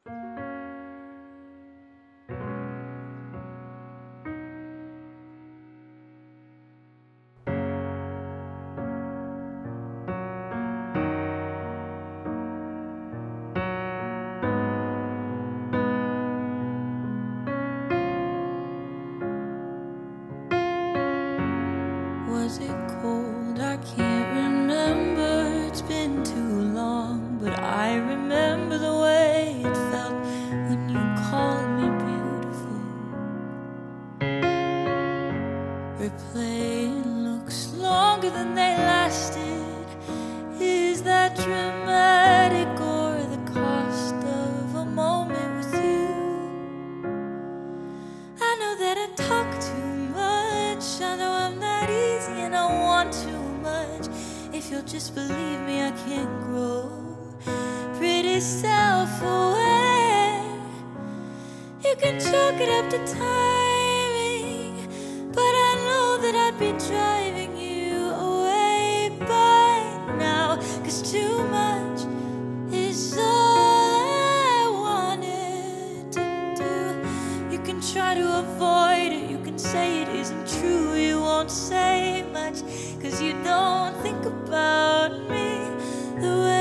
Was it cold? I can't remember. It's been too long, but I remember the way it felt when you called me beautiful. Replaying looks longer than they lasted. Is that dramatic or the cost of a moment with you? I know that I talk too much. I know I'm not easy and I want too much. If you'll just believe me, I can grow pretty self-aware. You can chalk it up to timing, but I know that I'd be driving you away by now. 'Cause too much is all I wanted to do. You can try to avoid it, you can say it isn't true. You won't say much, 'cause you don't think about me the way